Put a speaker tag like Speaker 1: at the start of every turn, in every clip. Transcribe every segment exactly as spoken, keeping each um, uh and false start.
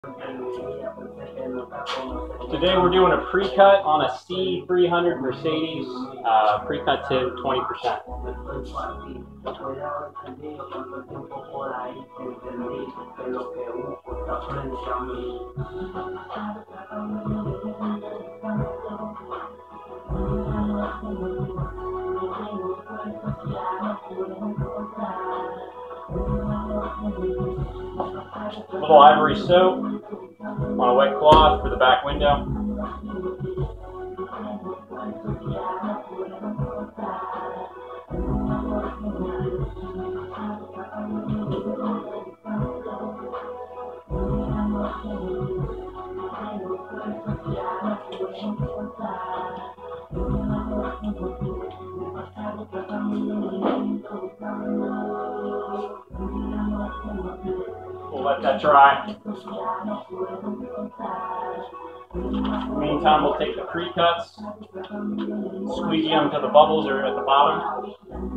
Speaker 1: Today we're doing a pre-cut on a C three hundred Mercedes, uh, pre-cut to twenty percent. Little ivory soap on a wet cloth for the back window. We'll let that dry. Meantime, we'll take the pre-cuts, squeegee them until the bubbles are at the bottom.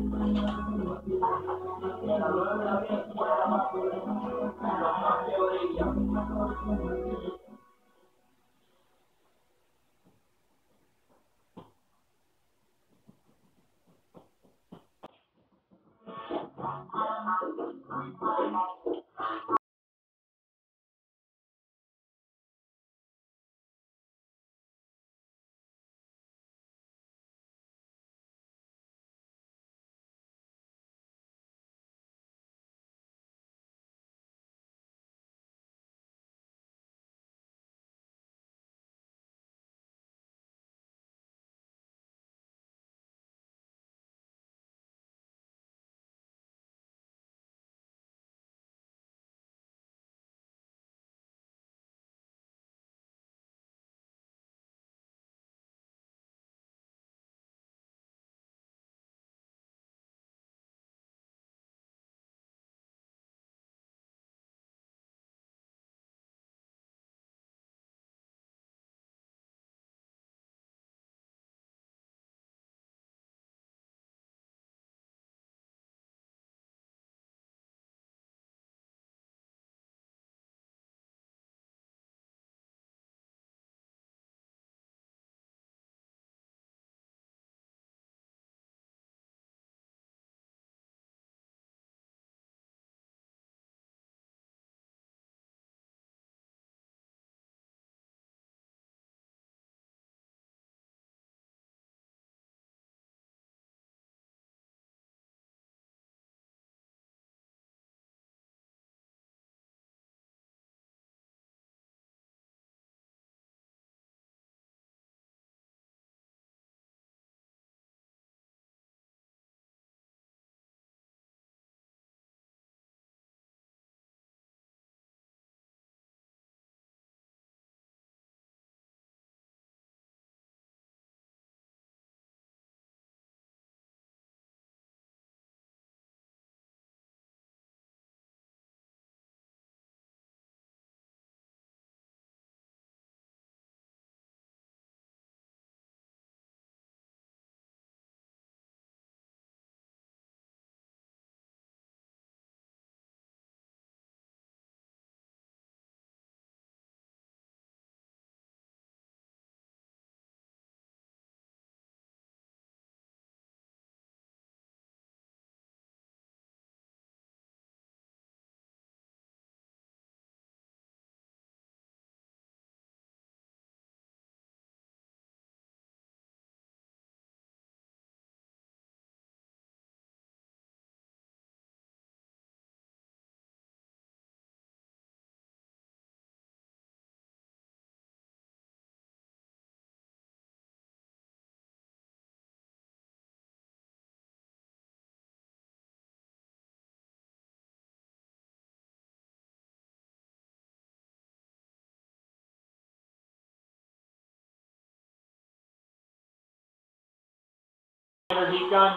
Speaker 1: Heat gun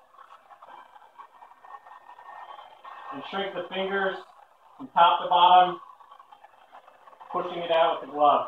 Speaker 1: and shrink the fingers from top to bottom, pushing it out with the glove.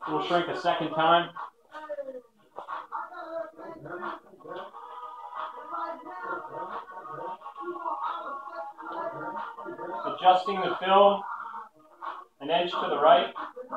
Speaker 1: We'll shrink a second time. Adjusting the film an inch to the right.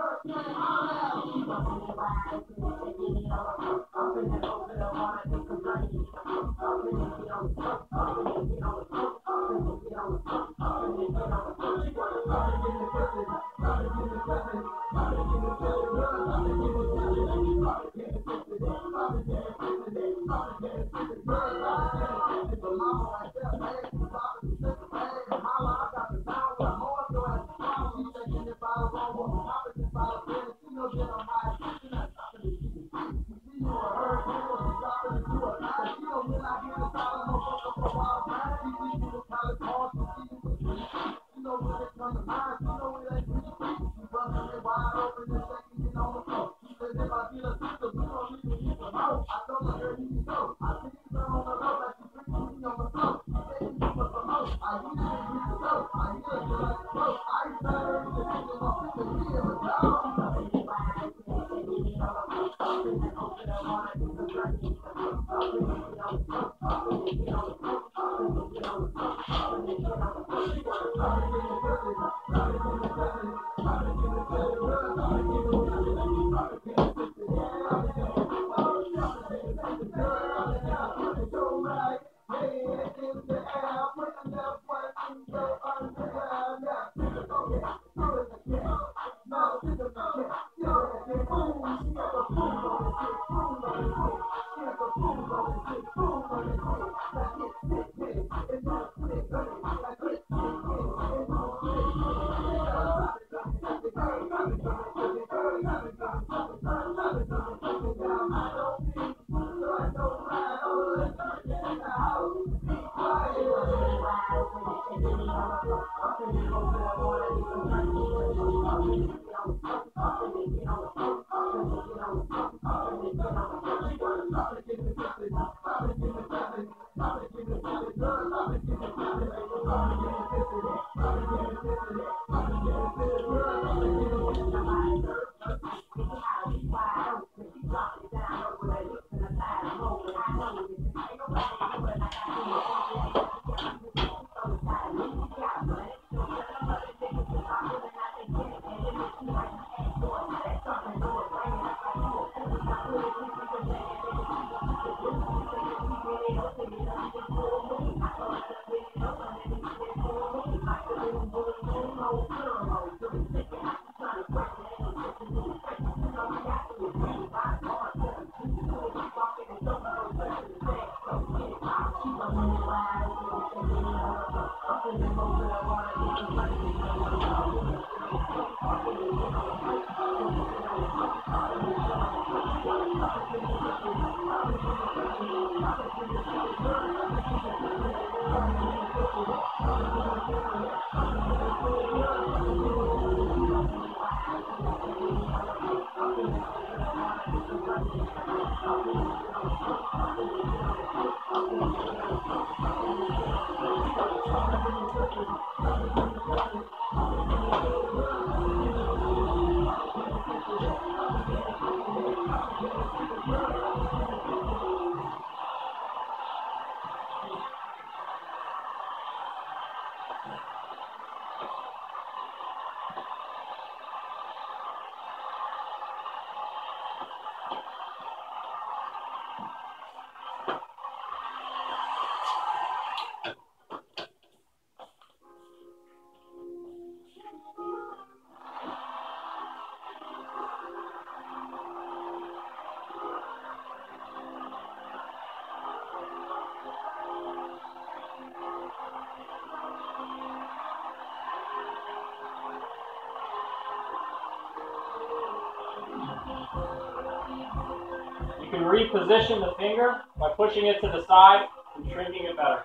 Speaker 1: You can reposition the finger by pushing it to the side and shrinking it better.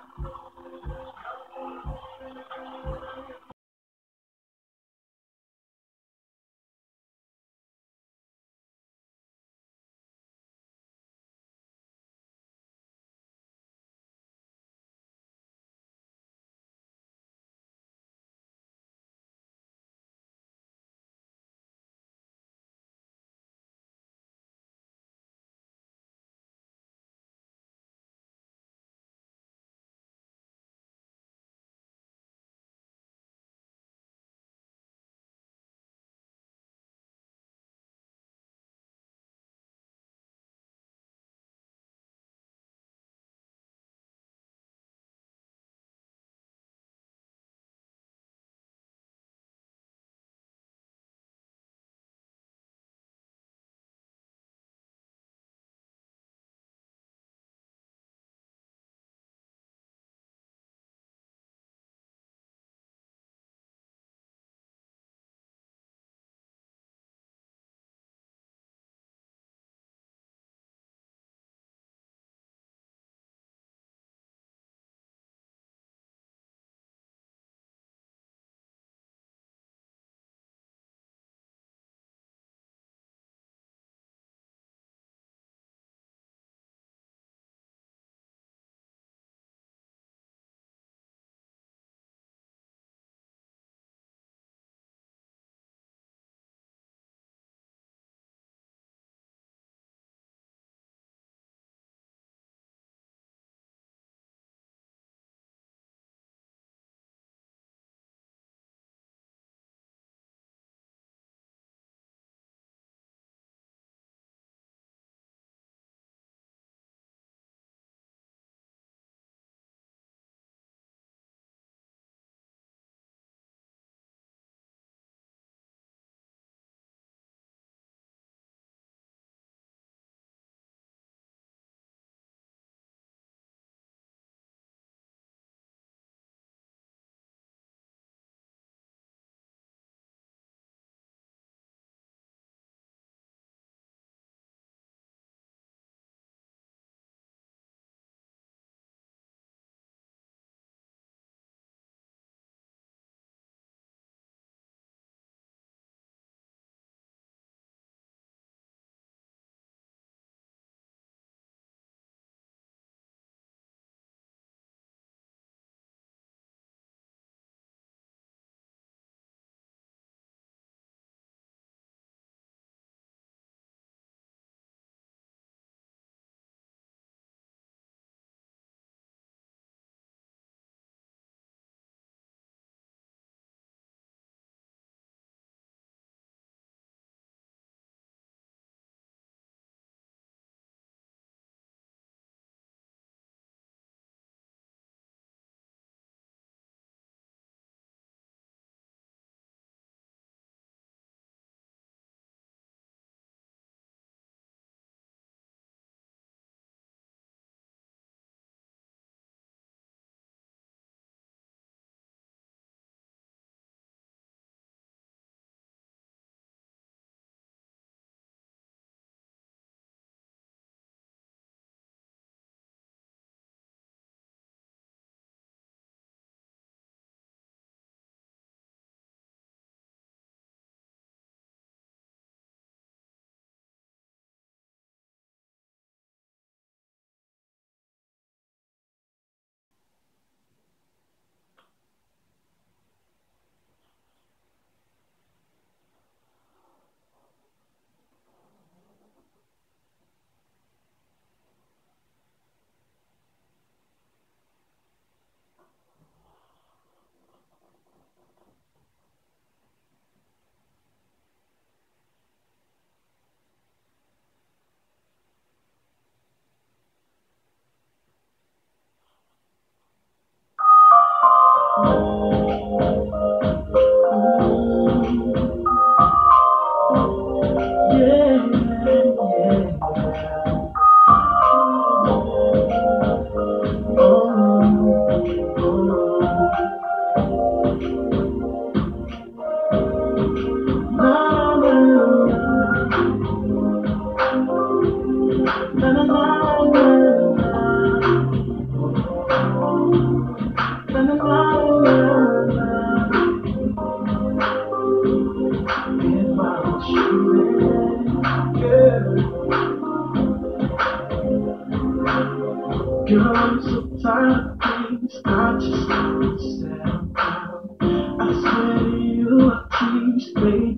Speaker 2: I'm so tired of things. I just want to settle down. I swear to you, I changed, baby.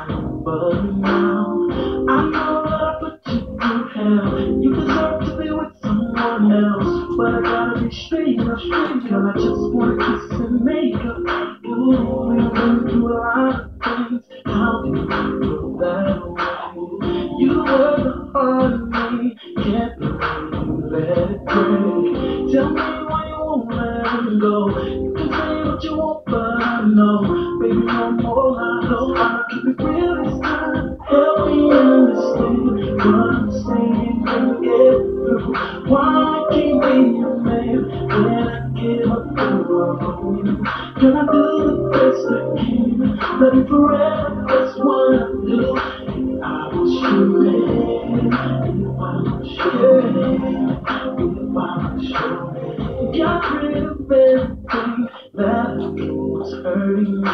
Speaker 2: But now I know that I put you through hell. You deserve to be with someone else, but I gotta be straight up, straight girl. I just wanna kiss and make up. You, we've been through a lot of things. How can you feel that way? You were the heart of me. Can't believe you let it break. Tell me why you won't let it go. You can say what you want, but I know, baby, no more. I know I'll keep it real this time. Help me understand what I'm saying and get through. Why I can't be your man when I give up the world on you? Can I do the best I can? Love you forever, that's what I do. I was your man, if I was your man, if I was your man. Got rid of everything that was hurting you.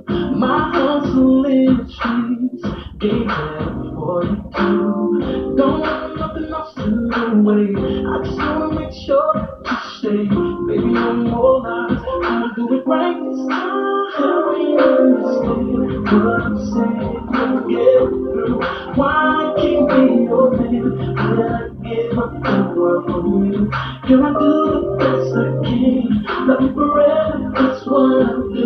Speaker 2: My hustle in the streets gave that for you too. Don't want nothing else in the way. I just wanna make sure that you stay. Baby, no more lies, I'ma do it right this time. Help me understand what I'm saying and get through. Why I can't be your man when I give up the world for you? Can I do the best I can? Love you forever, that's what I'll do.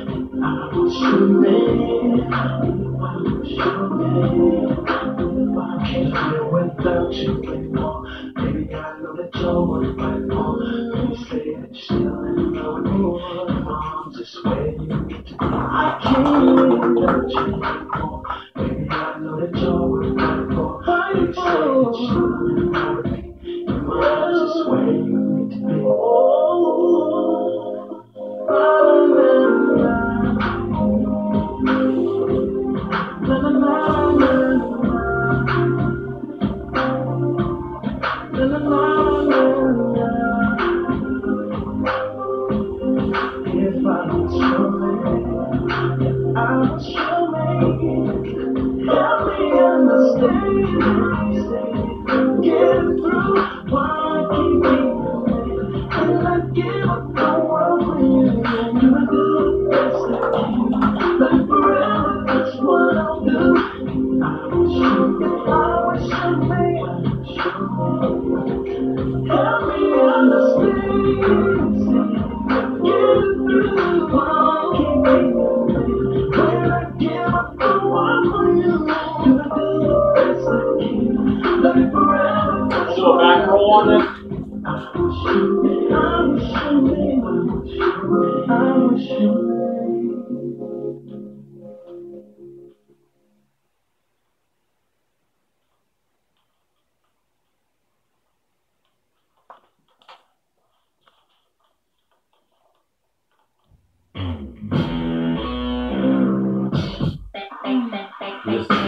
Speaker 2: I was your man, if I was your man, if I can't live without you anymore. Baby, I know that you're worth fighting for. Please say that you're still in love with me. Your arms is where you need to be. I can't live without you anymore. Baby, I know that you're worth fighting for. Please say that you're still in love with me. Your arms is where you need to be. Oh, la la la. La la la la la la la la. If I was your man, I was your man. Help me understand, get through. Why I can't be your man and I give up the world for you? You do the best I can. Like forever, that's what I'll do. I was your man, I was your man. Help me understand, get through. Why I can't be your man when I give up the world for you? You do the best I can. Love you forever, that's
Speaker 1: Do a
Speaker 2: what
Speaker 1: back
Speaker 2: I'll
Speaker 1: roll on
Speaker 2: do.
Speaker 1: this.
Speaker 2: I was your man, I was your man, I was your man.
Speaker 3: This is the,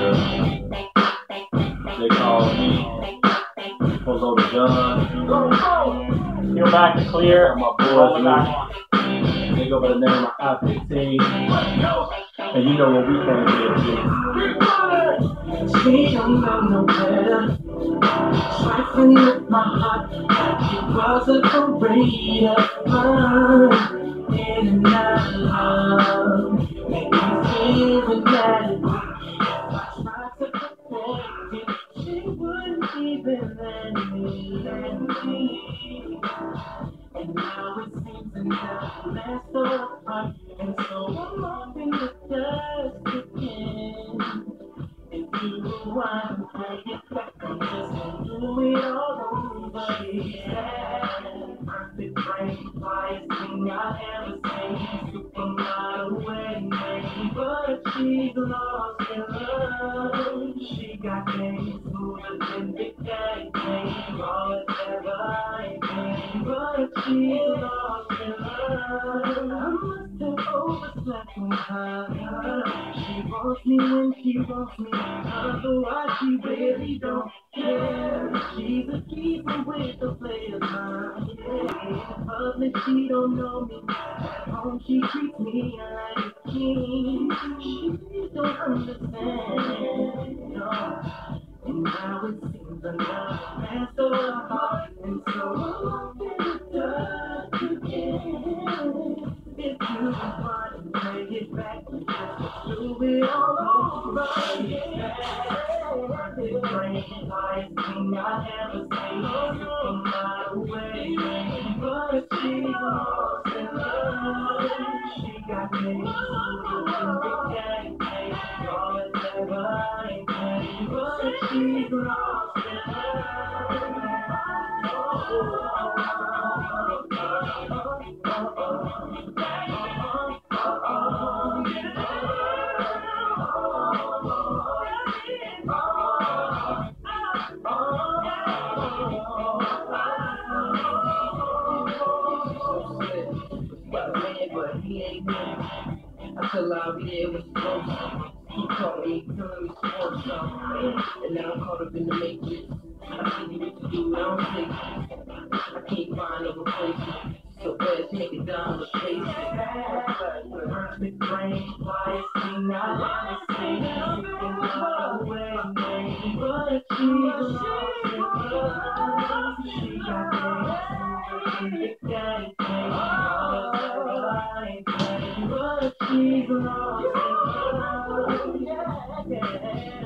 Speaker 3: they call me Polo the Gun.
Speaker 1: Peel back to clear.
Speaker 3: My
Speaker 1: Roll it
Speaker 3: boys,
Speaker 1: back on.
Speaker 3: they go by the name of I fifteen. And you know what we came here to.
Speaker 2: She don't know no better. Trifling with my heart like it was a parade of fun. In and out of love, make me feel inadequate. If I tried to protect it, she wouldn't even let me, let me. And now it seems that nothing lasts apart. And so I'm up in the dust again. And you want to bring it back, I'm just gonna do it all over again. Perfect brain, quietest thing I ever seen. Supermodel wedding ring, but she's lost in love. She got things smoother than Big Daddy Kane, all it's ever been, but she's lost in love. I must have overslept on her. She wants me when she wants me, otherwise she really don't care. She's a keeper with the player's mind. Yeah. In public she don't know me, at home she treats me like a king. She don't understand, no. And now it seems another man's so hard, and so I'm in the You want to take it back, just do it all over again. The brain highest thing I ever seen. From my way, but she lost in love. She got me so the can't take all the never I ain't paid, but she lost in got a man, but he ain't me. I tell her I'll be there when she goes. He taught me, telling me some more stuff. And now I'm caught up in the matrix. I see what you do, I don't take it. I can't find no replacement. So best make it down the face it. Perfect brain, quiet thing I ever seen. Looking my way, but she's lost in love. She got me moving in the daddy thing. All the I ain't playing, but she's lost in love. Yeah,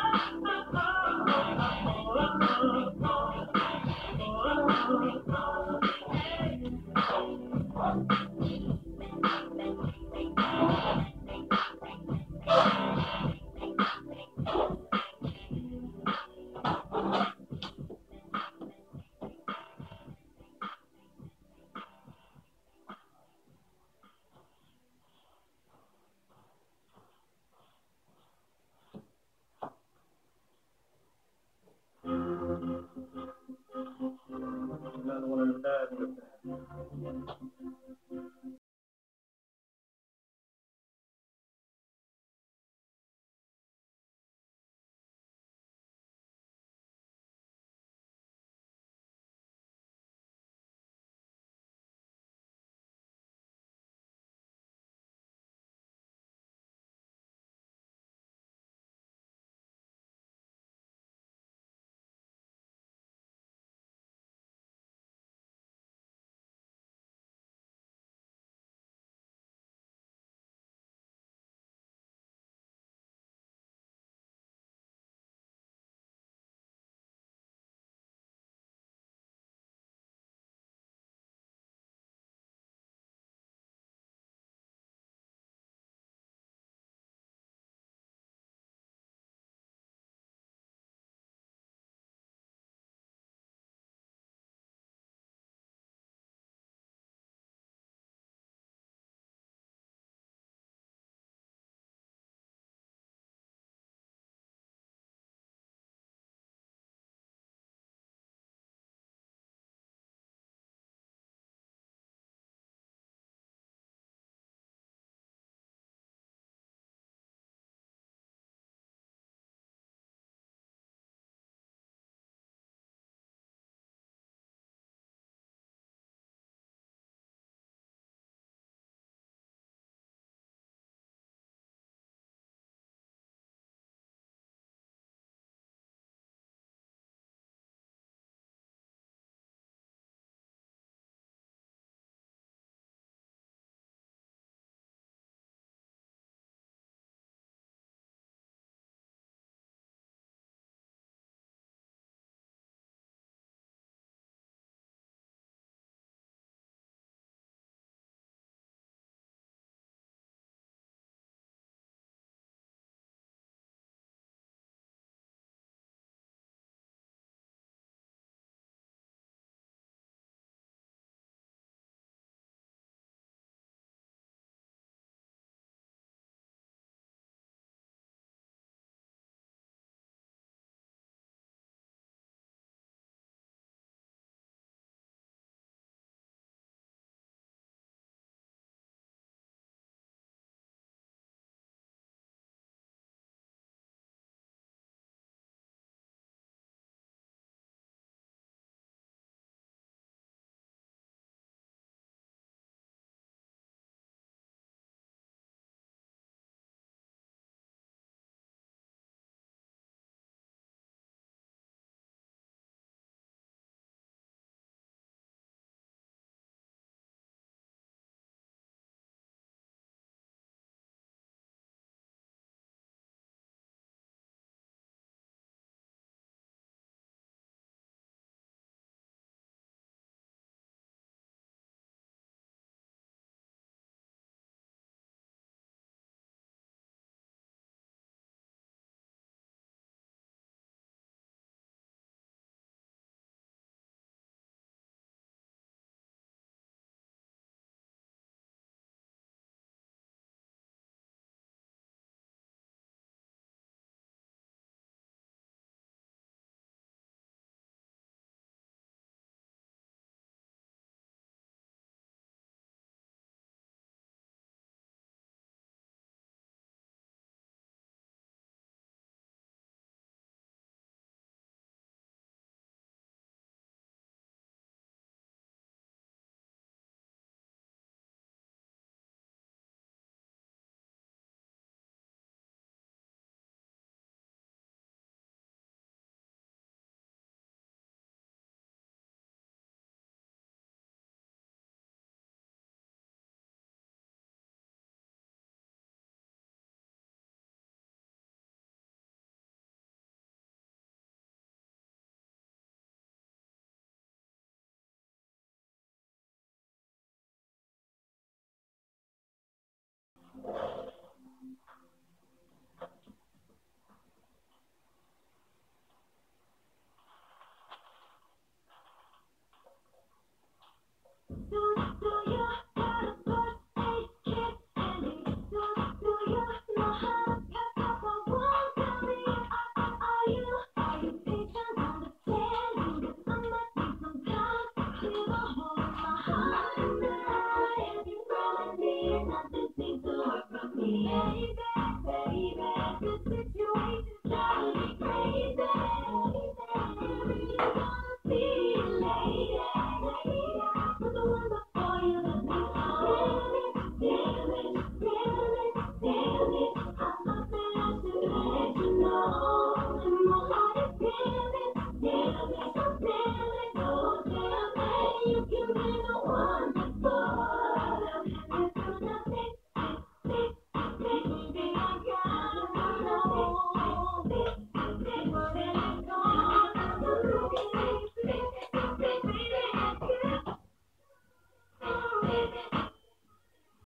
Speaker 3: Another one of them died.